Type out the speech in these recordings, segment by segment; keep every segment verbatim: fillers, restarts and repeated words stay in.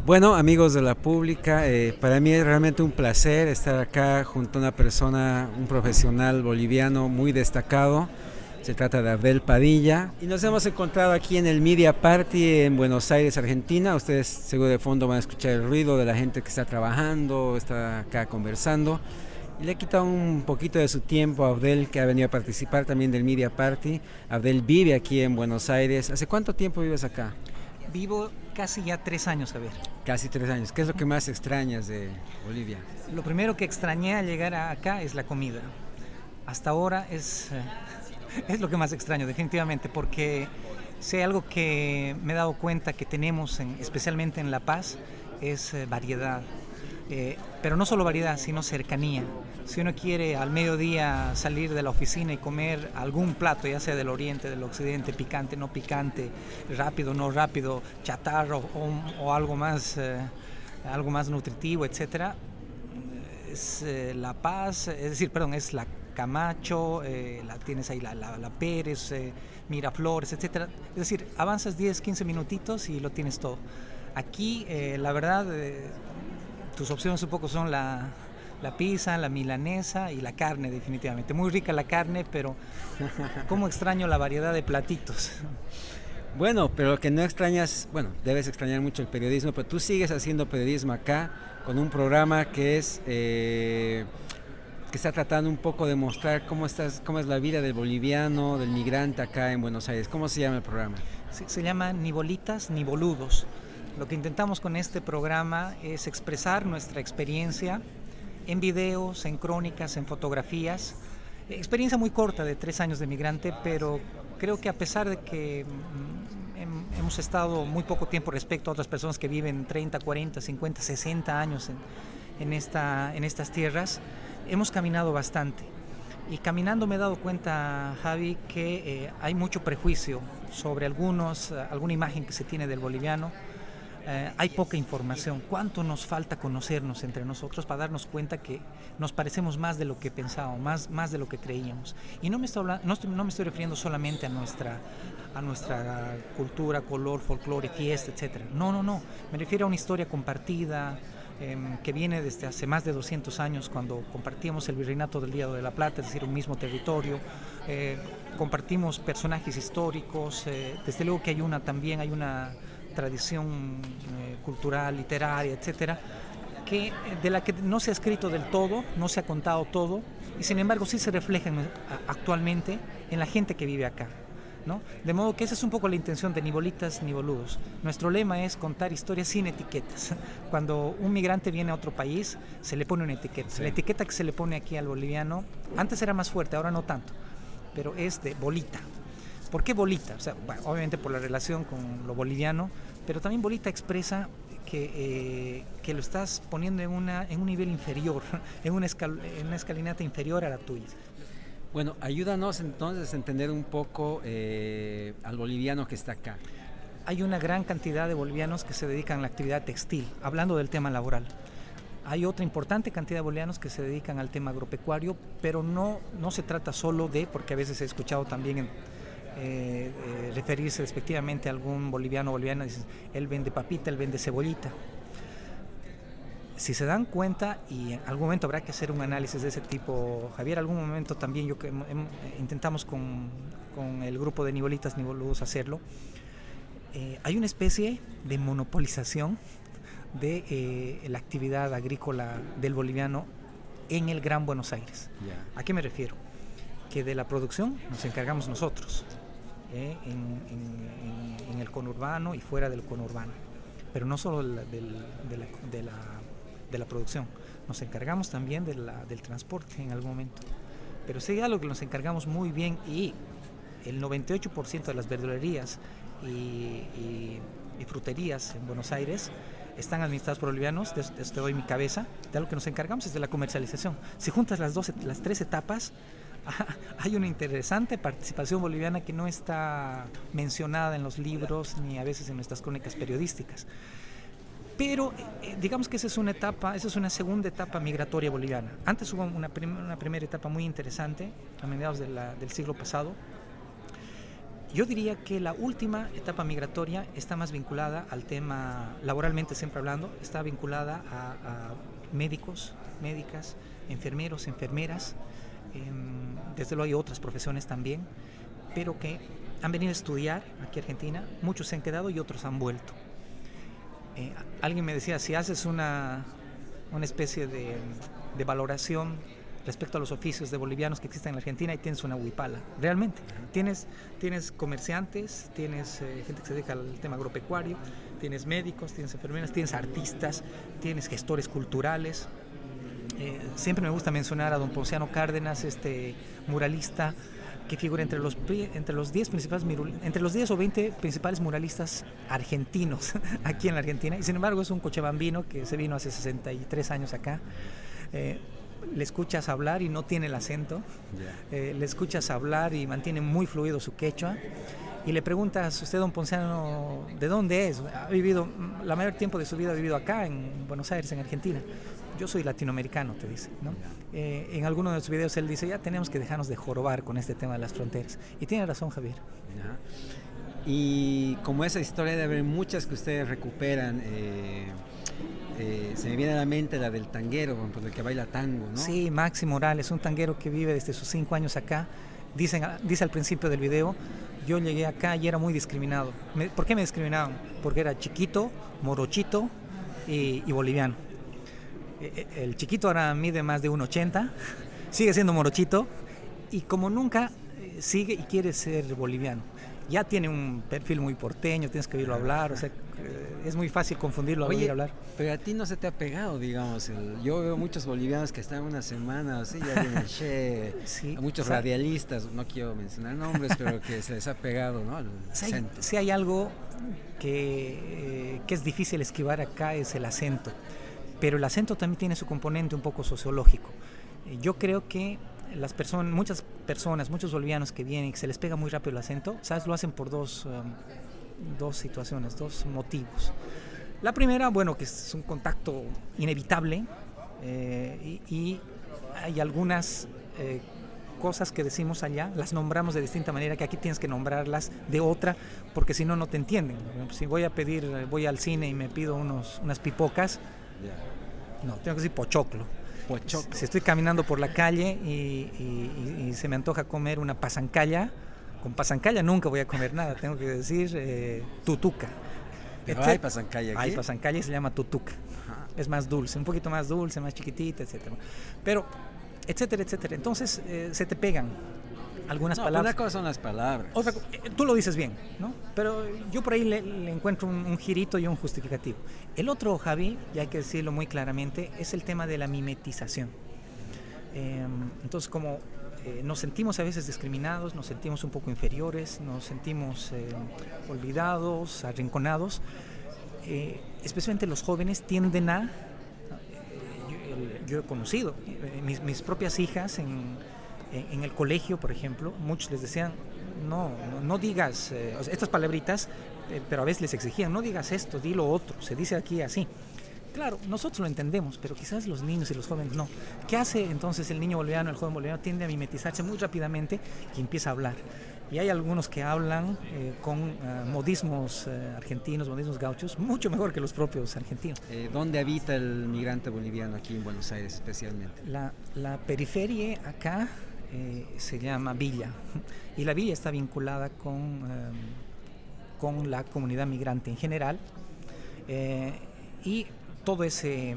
Bueno, amigos de la pública, eh, para mí es realmente un placer estar acá junto a una persona, un profesional boliviano muy destacado. Se trata de Abdel Padilla y nos hemos encontrado aquí en el Media Party en Buenos Aires, Argentina. Ustedes seguro de fondo van a escuchar el ruido de la gente que está trabajando, está acá conversando. Y le he quitado un poquito de su tiempo a Abdel, que ha venido a participar también del Media Party. Abdel vive aquí en Buenos Aires. ¿Hace cuánto tiempo vives acá? Vivo casi ya tres años, Javier. Casi tres años. ¿Qué es lo que más extrañas de Bolivia? Lo primero que extrañé al llegar a acá es la comida. Hasta ahora es, eh, es lo que más extraño, definitivamente, porque sé algo que me he dado cuenta que tenemos, en, especialmente en La Paz, es eh, variedad. Eh, pero no solo variedad, sino cercanía. Si uno quiere al mediodía salir de la oficina y comer algún plato, ya sea del oriente, del occidente, picante, no picante, rápido, no rápido, chatarro o, o algo más, eh, algo más nutritivo, etcétera, es eh, La Paz, es decir, perdón, es la Camacho, eh, la tienes ahí la, la, la Pérez, eh, Miraflores, etcétera. Es decir, avanzas diez, quince minutitos y lo tienes todo. Aquí, eh, la verdad, eh, tus opciones un poco son la, la pizza, la milanesa y la carne, definitivamente. Muy rica la carne, pero cómo extraño la variedad de platitos. Bueno, pero lo que no extrañas, bueno, debes extrañar mucho el periodismo, pero tú sigues haciendo periodismo acá con un programa que es eh, que está tratando un poco de mostrar cómo estás, cómo es la vida del boliviano, del migrante acá en Buenos Aires. ¿Cómo se llama el programa? Sí, se llama Ni Bolitas ni Boludos. Lo que intentamos con este programa es expresar nuestra experiencia en videos, en crónicas, en fotografías. Experiencia muy corta de tres años de migrante, pero creo que a pesar de que mm, hemos estado muy poco tiempo respecto a otras personas que viven treinta, cuarenta, cincuenta, sesenta años en, en, esta, en estas tierras, hemos caminado bastante. Y caminando me he dado cuenta, Javi, que eh, hay mucho prejuicio sobre algunos, alguna imagen que se tiene del boliviano. Eh, hay poca información. ¿Cuánto nos falta conocernos entre nosotros para darnos cuenta que nos parecemos más de lo que pensábamos, más, más de lo que creíamos? Y no me estoy, hablando, no, estoy, no me estoy refiriendo solamente a nuestra, a nuestra cultura, color, folclore, fiesta, etcétera. No, no, no. Me refiero a una historia compartida eh, que viene desde hace más de doscientos años, cuando compartíamos el virreinato del Río de la Plata, es decir, un mismo territorio. Eh, compartimos personajes históricos. Eh, desde luego que hay una también, hay una tradición eh, cultural, literaria, etcétera, que, de la que no se ha escrito del todo, no se ha contado todo, y sin embargo sí se refleja en, actualmente en la gente que vive acá, ¿no? De modo que esa es un poco la intención de Ni Bolitas ni Boludos. Nuestro lema es contar historias sin etiquetas. Cuando un migrante viene a otro país, se le pone una etiqueta. Sí. La etiqueta que se le pone aquí al boliviano, antes era más fuerte, ahora no tanto, pero es de bolita. ¿Por qué bolita? O sea, bueno, obviamente por la relación con lo boliviano, pero también bolita expresa que, eh, que lo estás poniendo en, una, en un nivel inferior, en una, escal, en una escalinata inferior a la tuya. Bueno, ayúdanos entonces a entender un poco eh, al boliviano que está acá. Hay una gran cantidad de bolivianos que se dedican a la actividad textil, hablando del tema laboral. Hay otra importante cantidad de bolivianos que se dedican al tema agropecuario, pero no, no se trata solo de, porque a veces he escuchado también en, Eh, eh, referirse respectivamente a algún boliviano o boliviana, dicen, él vende papita, él vende cebollita. Si se dan cuenta, y en algún momento habrá que hacer un análisis de ese tipo, Javier, algún momento también yo que em, em, intentamos con, con el grupo de Ni Bolitas ni Boludos hacerlo, eh, hay una especie de monopolización de eh, la actividad agrícola del boliviano en el Gran Buenos Aires. Yeah. ¿A qué me refiero? Que de la producción nos encargamos nosotros. Eh, en, en, en el conurbano y fuera del conurbano, pero no solo de la, del, de, la, de, la, de la producción, nos encargamos también de la, del transporte en algún momento, pero sí algo que nos encargamos muy bien, y el noventa y ocho por ciento de las verdulerías y, y, y fruterías en Buenos Aires están administradas por bolivianos. Te doy mi cabeza, de algo que nos encargamos es de la comercialización. Si juntas las, dos, las tres etapas, hay una interesante participación boliviana que no está mencionada en los libros ni a veces en nuestras crónicas periodísticas. Pero eh, digamos que esa es una etapa, esa es una segunda etapa migratoria boliviana. Antes hubo una, prim una primera etapa muy interesante a mediados de la, del siglo pasado, Yo diría que la última etapa migratoria está más vinculada al tema, laboralmente siempre hablando, está vinculada a, a médicos, médicas, enfermeros, enfermeras, eh, desde luego hay otras profesiones también, pero que han venido a estudiar aquí a Argentina, muchos se han quedado y otros han vuelto. Eh, alguien me decía, si haces una, una especie de, de valoración respecto a los oficios de bolivianos que existen en la Argentina, y tienes una huipala, realmente. Tienes, tienes comerciantes, tienes eh, gente que se dedica al tema agropecuario, tienes médicos, tienes enfermeras, tienes artistas, tienes gestores culturales. Eh, siempre me gusta mencionar a don Ponciano Cárdenas, este muralista que figura entre los entre los diez principales entre los diez o veinte principales muralistas argentinos aquí en la Argentina, y sin embargo es un cochabambino que se vino hace sesenta y tres años acá. Eh, le escuchas hablar y no tiene el acento, yeah. eh, le escuchas hablar y mantiene muy fluido su quechua, y le preguntas, usted don Ponciano, ¿de dónde es? Ha vivido, la mayor tiempo de su vida ha vivido acá en Buenos Aires, en Argentina. Yo soy latinoamericano, te dice, ¿no? Eh, en alguno de sus videos él dice, ya tenemos que dejarnos de jorobar con este tema de las fronteras. Y tiene razón, Javier. Yeah. Y como esa historia de haber muchas que ustedes recuperan, eh, eh, se me viene a la mente la del tanguero, por el que baila tango, ¿no? Sí, Maxi Morales, un tanguero que vive desde sus cinco años acá. Dicen, dice al principio del video, yo llegué acá y era muy discriminado. Me, ¿Por qué me discriminaban? Porque era chiquito, morochito y, y boliviano. El chiquito ahora mide más de uno ochenta, sigue siendo morochito, y como nunca sigue y quiere ser boliviano. Ya tiene un perfil muy porteño, tienes que oírlo hablar, o sea, es muy fácil confundirlo al oír hablar. Pero a ti no se te ha pegado, digamos. El, yo veo muchos bolivianos que están una semana así, ya vienen che, sí, a muchos o sea, radialistas, no quiero mencionar nombres, pero que se les ha pegado, ¿no? El si, hay, si hay algo que, eh, que es difícil esquivar acá, es el acento. Pero el acento también tiene su componente un poco sociológico. Yo creo que las personas, muchas personas, muchos bolivianos que vienen y que se les pega muy rápido el acento, ¿sabes? Lo hacen por dos, um, dos situaciones, dos motivos. La primera, bueno, que es un contacto inevitable, eh, y, y hay algunas eh, cosas que decimos allá, las nombramos de distinta manera, que aquí tienes que nombrarlas de otra, porque si no, no te entienden. Si voy a pedir, voy al cine y me pido unos, unas pipocas, no, tengo que decir pochoclo. Pochoclo. Si estoy caminando por la calle y, y, y, y se me antoja comer una pasancalla, con pasancalla nunca voy a comer nada, tengo que decir eh, tutuca. Pero este, hay pasancalla aquí. Hay pasancalla y se llama tutuca. Ajá. Es más dulce, un poquito más dulce, más chiquitita, etcétera. Pero, etcétera, etcétera. Entonces eh, se te pegan algunas no, palabras. Una cosa son las palabras. Otra, tú lo dices bien, ¿no? Pero yo por ahí le, le encuentro un, un girito y un justificativo. El otro, Javi, y hay que decirlo muy claramente, es el tema de la mimetización. Eh, entonces, como eh, nos sentimos a veces discriminados, nos sentimos un poco inferiores, nos sentimos eh, olvidados, arrinconados, eh, especialmente los jóvenes tienden a... Eh, yo, yo he conocido eh, mis, mis propias hijas en... En el colegio, por ejemplo, muchos les decían, no, no, no digas eh, o sea, estas palabritas, eh, pero a veces les exigían, no digas esto, di lo otro, se dice aquí así. Claro, nosotros lo entendemos, pero quizás los niños y los jóvenes no. ¿Qué hace entonces el niño boliviano, el joven boliviano? Tiende a mimetizarse muy rápidamente y empieza a hablar. Y hay algunos que hablan eh, con uh, modismos eh, argentinos, modismos gauchos, mucho mejor que los propios argentinos. Eh, ¿Dónde habita el migrante boliviano aquí en Buenos Aires especialmente? La, la periferia acá eh, se llama Villa, y la Villa está vinculada con, eh, con la comunidad migrante en general, eh, y todo ese...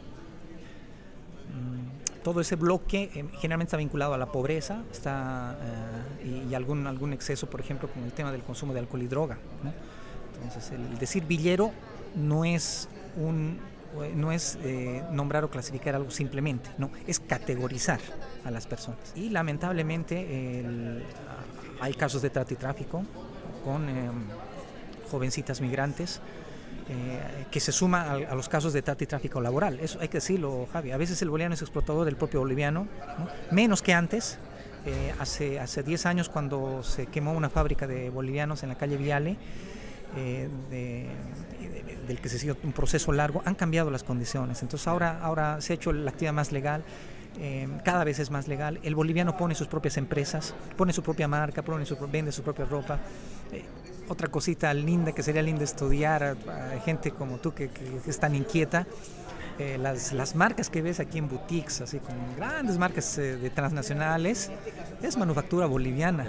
Mm, todo ese bloque eh, generalmente está vinculado a la pobreza, está eh, y, y algún, algún exceso, por ejemplo, con el tema del consumo de alcohol y droga, ¿no? Entonces, el decir villero no es, un, no es eh, nombrar o clasificar algo simplemente, no, es categorizar a las personas. Y lamentablemente el, hay casos de trata y tráfico con eh, jovencitas migrantes, Eh, que se suma a, a los casos de trata y tráfico laboral. Eso hay que decirlo, Javi. A veces el boliviano es explotador del propio boliviano, ¿no? Menos que antes. Eh, hace hace diez años, cuando se quemó una fábrica de bolivianos en la calle Viale, eh, de, de, del que se siguió un proceso largo, han cambiado las condiciones. Entonces ahora, ahora se ha hecho la actividad más legal. eh, cada vez es más legal. El boliviano pone sus propias empresas, pone su propia marca, pone su, vende su propia ropa. Eh, otra cosita linda que sería lindo estudiar a, a gente como tú que, que es tan inquieta. Eh, las, las marcas que ves aquí en boutiques, así como grandes marcas eh, de transnacionales, es manufactura boliviana.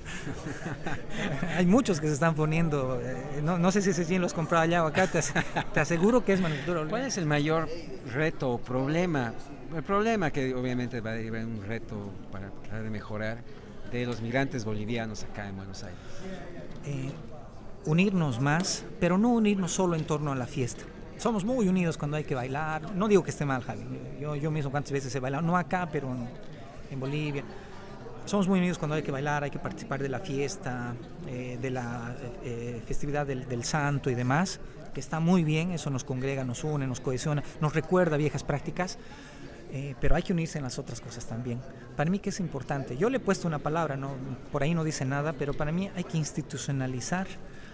Hay muchos que se están poniendo, eh, no, no sé si se los comprado allá o acá, te, te aseguro que es manufactura boliviana. ¿Cuál es el mayor reto o problema? El problema que obviamente va a ser un reto para tratar de mejorar de los migrantes bolivianos acá en Buenos Aires. Eh, unirnos más, pero no unirnos solo en torno a la fiesta. Somos muy unidos cuando hay que bailar. No digo que esté mal, Javi. Yo, yo mismo cuántas veces he bailado, no acá, pero en, en Bolivia. Somos muy unidos cuando hay que bailar, hay que participar de la fiesta, eh, de la eh, festividad del, del santo y demás, que está muy bien, eso nos congrega, nos une, nos cohesiona, nos recuerda viejas prácticas, eh, pero hay que unirse en las otras cosas también. Para mí, ¿qué es importante? Yo le he puesto una palabra, no, por ahí no dice nada, pero para mí hay que institucionalizar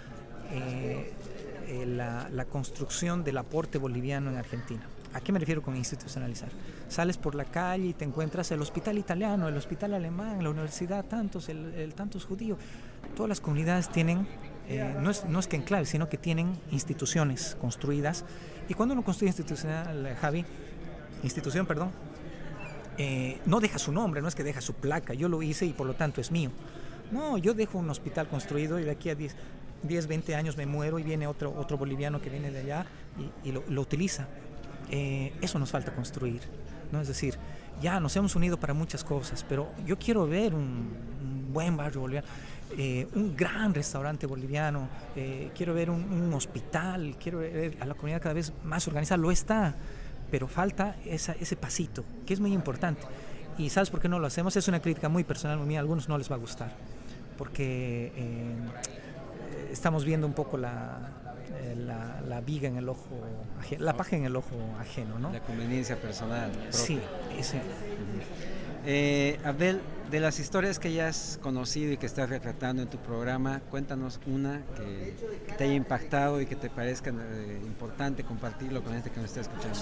eh, Eh, la, la construcción del aporte boliviano en Argentina. ¿A qué me refiero con institucionalizar? Sales por la calle y te encuentras el hospital italiano, el hospital alemán, la universidad, tantos, el, el tantos judíos. Todas las comunidades tienen, eh, no, es, no es que enclaves, sino que tienen instituciones construidas. Y cuando uno construye institucional, Javi, institución, perdón, eh, no deja su nombre, no es que deja su placa, yo lo hice y por lo tanto es mío. No, yo dejo un hospital construido y de aquí a diez, veinte años me muero y viene otro, otro boliviano que viene de allá y, y lo, lo utiliza. Eh, eso nos falta construir, ¿no? Es decir, ya nos hemos unido para muchas cosas, pero yo quiero ver un, un buen barrio boliviano, eh, un gran restaurante boliviano, eh, quiero ver un, un hospital, quiero ver a la comunidad cada vez más organizada. Lo está, pero falta esa, ese pasito, que es muy importante. ¿Y sabes por qué no lo hacemos? Es una crítica muy personal mía, a algunos no les va a gustar, porque eh, estamos viendo un poco la, eh, la, la viga en el ojo ajeno, la paja en el ojo ajeno, ¿no? La conveniencia personal propia. Sí, ese. Uh-huh. eh, Abdel, de las historias que ya has conocido y que estás retratando en tu programa, cuéntanos una que, que te haya impactado y que te parezca eh, importante compartirlo con gente que nos está escuchando.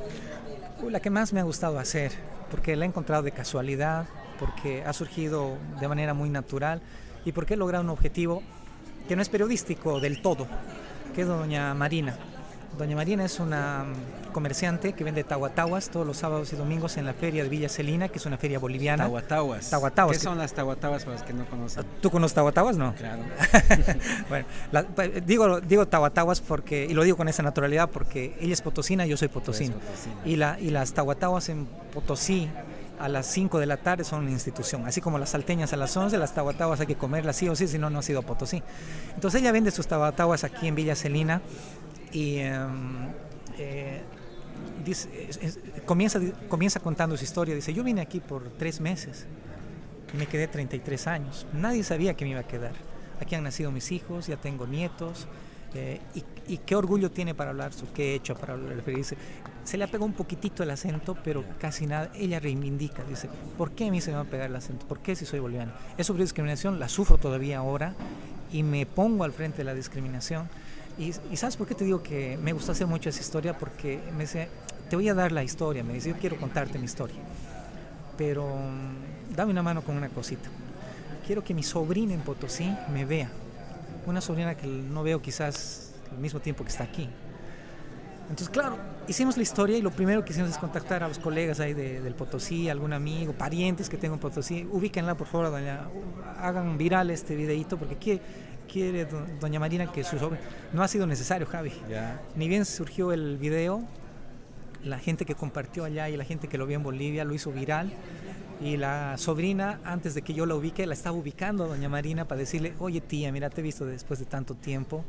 Uh, la que más me ha gustado hacer, porque la he encontrado de casualidad, porque ha surgido de manera muy natural y porque he logrado un objetivo que no es periodístico del todo, que es doña Marina. Doña Marina es una comerciante que vende tahuatahuas todos los sábados y domingos en la feria de Villa Celina, que es una feria boliviana. Tahuatahuas. Tahuatahuas. ¿Qué son las tahuatahuas para los que no conocen? ¿Tú conoces tahuatahuas? No. Claro. Bueno, la, digo, digo tahuatahuas porque, y lo digo con esa naturalidad porque ella es potosina y yo soy potosino. Y, la, y las tahuatahuas en Potosí a las cinco de la tarde son una institución, así como las salteñas a las once, las tahuatahuas hay que comerlas sí o sí, si no, no ha sido Potosí. Entonces ella vende sus tahuatahuas aquí en Villa Celina y um, eh, dice, es, es, comienza, comienza contando su historia. Dice, yo vine aquí por tres meses y me quedé treinta y tres años, nadie sabía que me iba a quedar. Aquí han nacido mis hijos, ya tengo nietos. Eh, y, y qué orgullo tiene para hablar su qué he hecho, para referirse. Se le ha pegado un poquitito el acento, pero casi nada. Ella reivindica, dice, ¿por qué a mí se me va a pegar el acento? ¿Por qué si soy boliviano? He sufrido discriminación, la sufro todavía ahora y me pongo al frente de la discriminación. Y, y ¿sabes por qué te digo que me gusta hacer mucho esa historia? Porque me dice, te voy a dar la historia, me dice, yo quiero contarte mi historia, pero um, dame una mano con una cosita. Quiero que mi sobrina en Potosí me vea. Una sobrina que no veo quizás al mismo tiempo que está aquí. Entonces, claro, hicimos la historia y lo primero que hicimos es contactar a los colegas ahí de, del Potosí, algún amigo, parientes que tengo en Potosí. Ubíquenla, por favor, doña, hagan viral este videíto porque quiere, quiere do, doña Marina que su sobrina... No ha sido necesario, Javi. Yeah. Ni bien surgió el video, la gente que compartió allá y la gente que lo vio en Bolivia lo hizo viral. Y la sobrina, antes de que yo la ubique, la estaba ubicando a doña Marina para decirle, oye tía, mira, te he visto después de tanto tiempo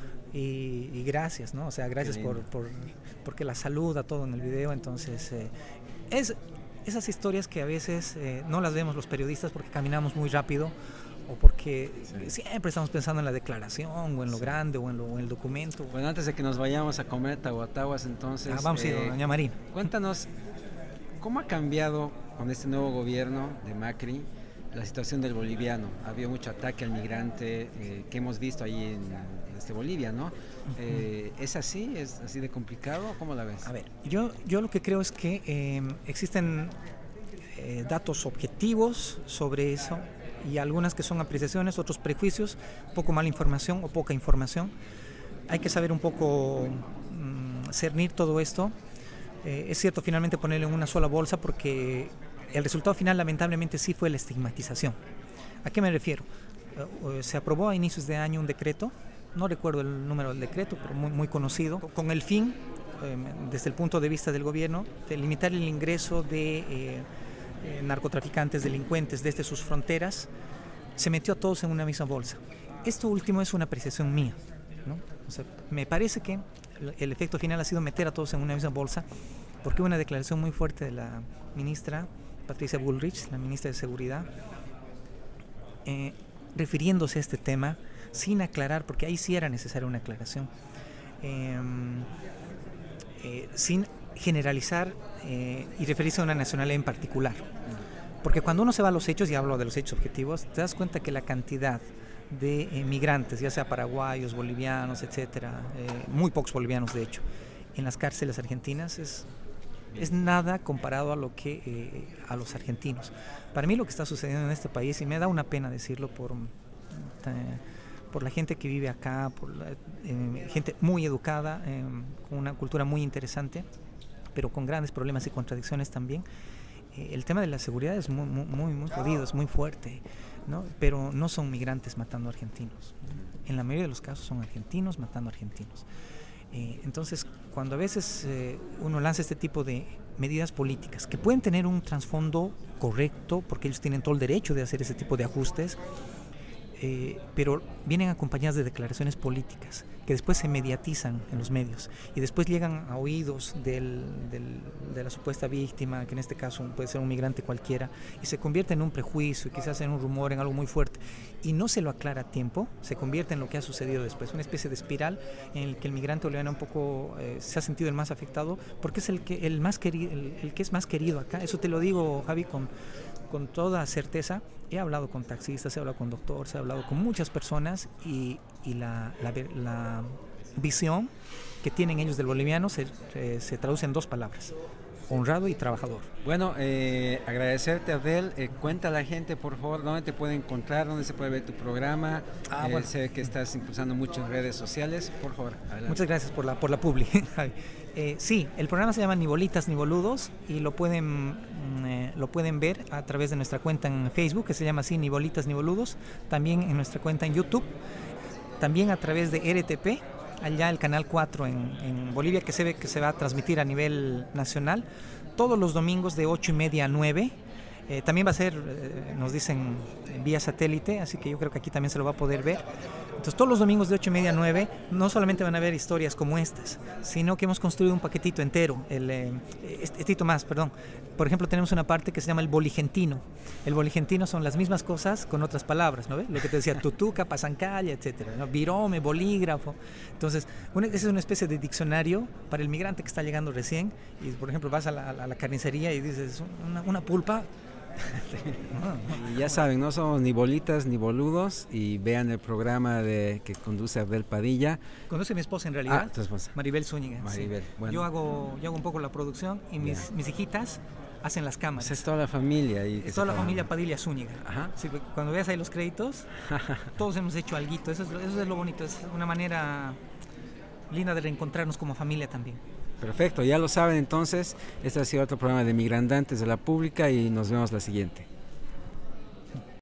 y, y gracias, ¿no? O sea, gracias por, por porque la saluda todo en el video. Entonces, eh, es esas historias que a veces eh, no las vemos los periodistas porque caminamos muy rápido o porque sí. siempre estamos pensando en la declaración o en lo sí. grande o en, lo, o en el documento. Bueno, antes de que nos vayamos a comer tahuatahuas, entonces... Ah, vamos a ir, eh, doña Marina. Cuéntanos, ¿cómo ha cambiado con este nuevo gobierno de Macri la situación del boliviano? Ha habido mucho ataque al migrante eh, que hemos visto ahí en, en este Bolivia, ¿no? Uh-huh. Eh, ¿Es así? ¿Es así de complicado? ¿Cómo la ves? A ver, yo, yo lo que creo es que eh, existen eh, datos objetivos sobre eso y algunas que son apreciaciones, otros prejuicios, poco mala información o poca información. Hay que saber un poco mmm, cernir todo esto. Eh, es cierto finalmente ponerlo en una sola bolsa porque el resultado final lamentablemente sí fue la estigmatización. ¿A qué me refiero? Uh, se aprobó a inicios de año un decreto, no recuerdo el número del decreto, pero muy, muy conocido, con el fin, eh, desde el punto de vista del gobierno, de limitar el ingreso de eh, eh, narcotraficantes, delincuentes desde sus fronteras. Se metió a todos en una misma bolsa. Esto último es una apreciación mía, ¿no? O sea, me parece que el efecto final ha sido meter a todos en una misma bolsa, porque hubo una declaración muy fuerte de la ministra Patricia Bullrich, la ministra de Seguridad, eh, refiriéndose a este tema sin aclarar, porque ahí sí era necesaria una aclaración, eh, eh, sin generalizar eh, y referirse a una nacionalidad en particular. Porque cuando uno se va a los hechos, y hablo de los hechos objetivos, te das cuenta que la cantidad de eh, migrantes, ya sea paraguayos, bolivianos, etcétera, eh, muy pocos bolivianos de hecho, en las cárceles argentinas es, es nada comparado a lo que eh, a los argentinos. Para mí lo que está sucediendo en este país, y me da una pena decirlo por, eh, por la gente que vive acá, por la, eh, gente muy educada, eh, con una cultura muy interesante, pero con grandes problemas y contradicciones también. Eh, el tema de la seguridad es muy, muy, muy, muy jodido, es muy fuerte, ¿no? Pero no son migrantes matando argentinos. En la mayoría de los casos son argentinos matando argentinos. Eh, entonces, cuando a veces eh, uno lanza este tipo de medidas políticas, que pueden tener un trasfondo correcto, porque ellos tienen todo el derecho de hacer ese tipo de ajustes, eh, pero vienen acompañadas de declaraciones políticas que después se mediatizan en los medios y después llegan a oídos del, del, de la supuesta víctima, que en este caso puede ser un migrante cualquiera, y se convierte en un prejuicio, quizás en un rumor, en algo muy fuerte, y no se lo aclara a tiempo, se convierte en lo que ha sucedido después, una especie de espiral en el que el migrante boliviano un poco eh, se ha sentido el más afectado, porque es el que, el más querido, el, el que es más querido acá. Eso te lo digo, Javi, con, con toda certeza. He hablado con taxistas, he hablado con doctores, he hablado con muchas personas y, y la, la, la visión que tienen ellos del boliviano se, eh, se traduce en dos palabras: honrado y trabajador. Bueno, eh, agradecerte, Abdel. Eh, cuenta a la gente, por favor, dónde te puede encontrar, dónde se puede ver tu programa. Ah, eh, bueno. Sé que estás impulsando mucho en redes sociales. Por favor, adelante. Muchas gracias por la, por la publi. eh, sí, el programa se llama Ni Bolitas Ni Boludos y lo pueden, eh, lo pueden ver a través de nuestra cuenta en Facebook, que se llama así, Ni Bolitas Ni Boludos. También en nuestra cuenta en YouTube. También a través de R T P, allá el canal cuatro en, en Bolivia, que se ve que se va a transmitir a nivel nacional todos los domingos de ocho y media a nueve. Eh, también va a ser, eh, nos dicen, vía satélite, así que yo creo que aquí también se lo va a poder ver. Entonces todos los domingos de ocho y media a nueve no solamente van a ver historias como estas, sino que hemos construido un paquetito entero, el, eh, estito más, perdón. Por ejemplo, tenemos una parte que se llama el boligentino. El boligentino son las mismas cosas con otras palabras, ¿no ves? Lo que te decía, tutuca, pasancalla, etcétera, ¿no? Virome, bolígrafo. Entonces, una, esa es una especie de diccionario para el migrante que está llegando recién. Y, por ejemplo, vas a la, a la carnicería y dices, una, una pulpa. Y ya saben, no somos ni bolitas ni boludos, y vean el programa de que conduce Abdel Padilla. Conduce mi esposa en realidad, ah, tu esposa. Maribel Zúñiga. Maribel, sí. bueno. Yo hago, yo hago un poco la producción y mis, mis hijitas hacen las cámaras. O sea, es toda la familia. Y es toda la familia Padilla Zúñiga. Ajá. Sí, cuando veas ahí los créditos, todos hemos hecho alguito. Eso es, eso es lo bonito, es una manera linda de reencontrarnos como familia también. Perfecto, ya lo saben entonces. Este ha sido otro programa de Migrandantes de la Pública y nos vemos la siguiente.